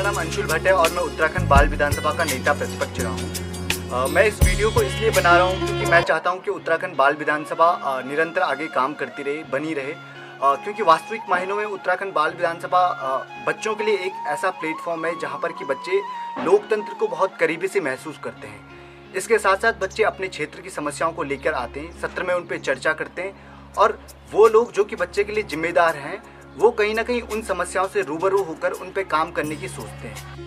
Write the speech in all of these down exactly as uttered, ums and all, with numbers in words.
नाम अंशुल भट्ट है और मैं उत्तराखंड बाल विधानसभा का नेता प्रतिपक्ष रहा हूँ। मैं इस वीडियो को इसलिए बना रहा हूँ क्योंकि मैं चाहता हूँ कि उत्तराखंड बाल विधानसभा निरंतर आगे काम करती रहे, बनी रहे, क्योंकि वास्तविक मायनों में उत्तराखंड बाल विधानसभा बच्चों के लिए एक ऐसा प्लेटफॉर्म है जहाँ पर कि बच्चे लोकतंत्र को बहुत करीबी से महसूस करते हैं। इसके साथ साथ बच्चे अपने क्षेत्र की समस्याओं को लेकर आते हैं, सत्र में उन पर चर्चा करते हैं और वो लोग जो कि बच्चे के लिए जिम्मेदार हैं वो कहीं ना कहीं उन समस्याओं से रूबरू होकर उन पे काम करने की सोचते हैं।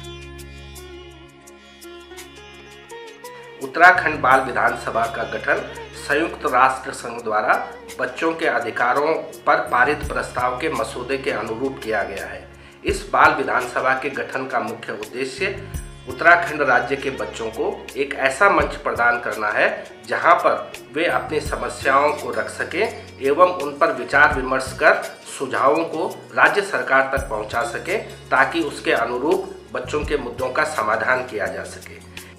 उत्तराखंड बाल विधानसभा का गठन संयुक्त राष्ट्र संघ द्वारा बच्चों के अधिकारों पर पारित प्रस्ताव के मसौदे के अनुरूप किया गया है। इस बाल विधानसभा के गठन का मुख्य उद्देश्य उत्तराखंड राज्य के बच्चों को एक ऐसा मंच प्रदान करना है जहां पर वे अपनी समस्याओं को रख सकें एवं उन पर विचार विमर्श कर सुझावों को राज्य सरकार तक पहुंचा सकें ताकि उसके अनुरूप बच्चों के मुद्दों का समाधान किया जा सके।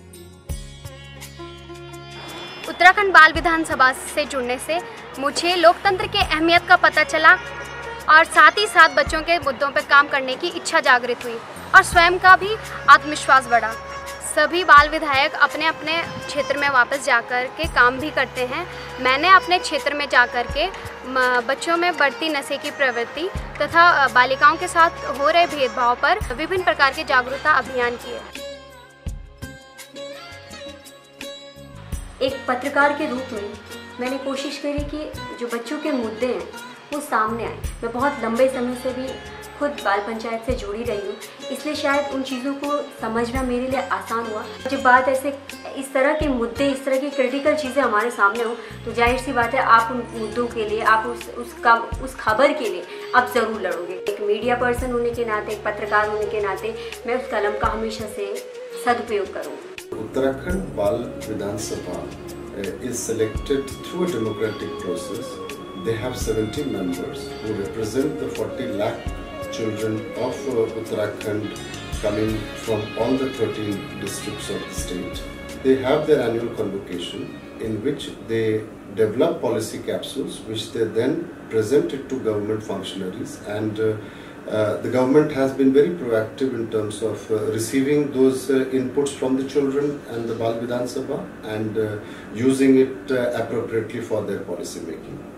उत्तराखंड बाल विधानसभा से जुड़ने से मुझे लोकतंत्र की अहमियत का पता चला और साथ ही साथ बच्चों के मुद्दों पर काम करने की इच्छा जागृत हुई और स्वयं का भी आत्मविश्वास बढ़ा। सभी बाल विधायक अपने अपने क्षेत्र में वापस जाकर के काम भी करते हैं। मैंने अपने क्षेत्र में जाकर के बच्चों में बढ़ती नशे की प्रवृत्ति तथा बालिकाओं के साथ हो रहे भेदभाव पर विभिन्न प्रकार के जागरूकता अभियान किए। एक पत्रकार के रूप में मैंने कोशिश करी कि जो बच्चों के मुद्दे हैं वो सामने आए। मैं बहुत लंबे समय से भी खुद बाल पंचायत से जुड़ी रही हूँ, इसलिए शायद उन चीज़ों को समझना मेरे लिए आसान हुआ। जब बात ऐसे इस तरह के मुद्दे, इस तरह की क्रिटिकल चीज़ें हमारे सामने हो तो जाहिर सी बात है आप उन मुद्दों के लिए, आप उस उस काम उस खबर के लिए आप ज़रूर लड़ोगे। एक मीडिया पर्सन होने के नाते, एक पत्रकार होने के नाते मैं उस कलम का हमेशा से सदुपयोग करूँगी। उत्तराखंड बाल विधानसभा is selected through a democratic process. They have seventy members who represent the forty lakh children of uh, Uttarakhand coming from all the thirteen districts of the state. They have their annual convocation in which they develop policy capsules which they then present it to government functionaries, and uh, uh, the government has been very proactive in terms of uh, receiving those uh, inputs from the children and the Bal Vidhan Sabha and uh, using it uh, appropriately for their policy making.